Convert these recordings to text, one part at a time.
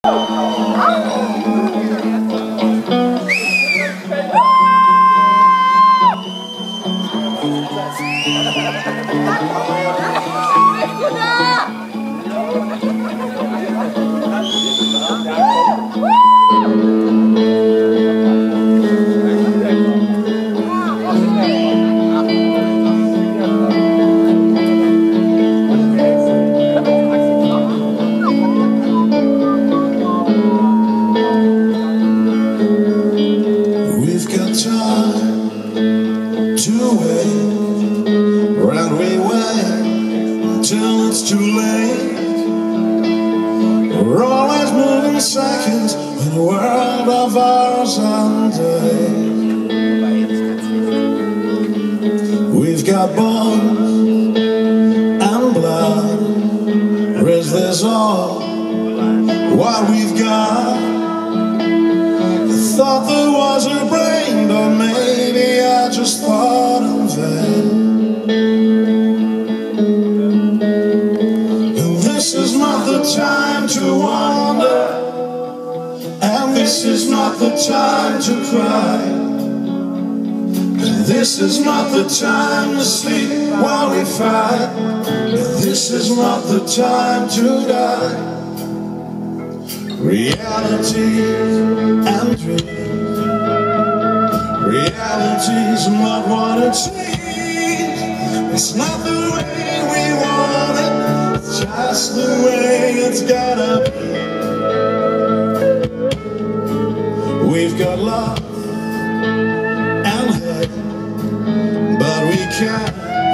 Till it's too late. We're always moving seconds in a world of hours and days. We've got bones and blood. Or is this all what we've got? I thought there was a brain, but maybe I just thought in vain. This is not the time to wonder, and this is not the time to cry, and this is not the time to sleep while we fight, and this is not the time to die. Reality and dreams, reality's not what it seems. It's not the way we want it, just the way it's gotta be. We've got love and hate, but we can't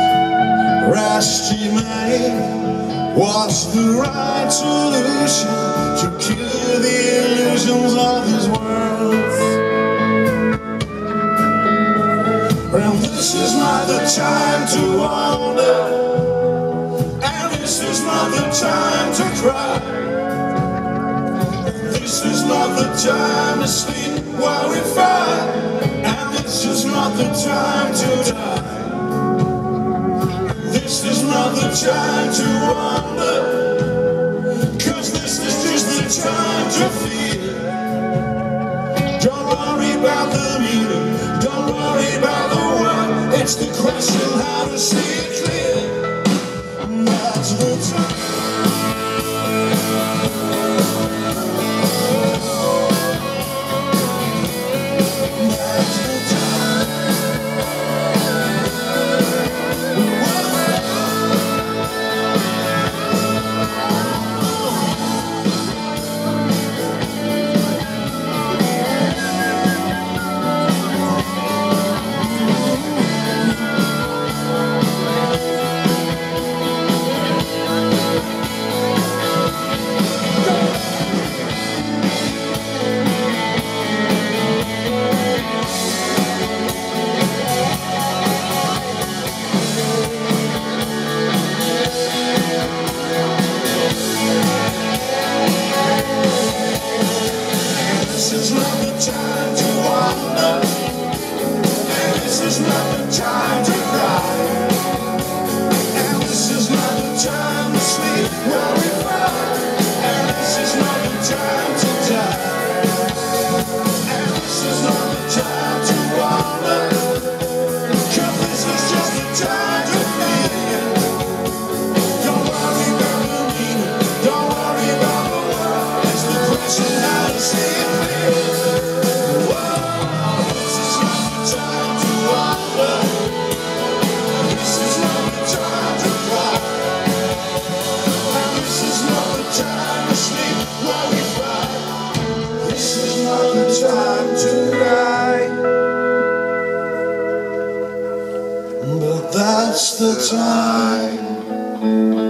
estimate what's the right solution to kill the illusions of this world. And this is not the time to wonder, this is not the time to cry, this is not the time to sleep while we fight, and this is not the time to die. This is not the time to wonder, 'cause this is just the time to feel. Don't worry about the meaning, don't worry about the why. It's the question how to see it clear. That's the time. This is not the time to wonder, and this is not the time to cry, and this is not the time to sleep while we fight, and this is not the time to die, and this is not the time to wonder, 'cause this is just the time to feel. Don't worry about the meaning, don't worry about the world. It's the question how to see it. Time to die, but that's the time.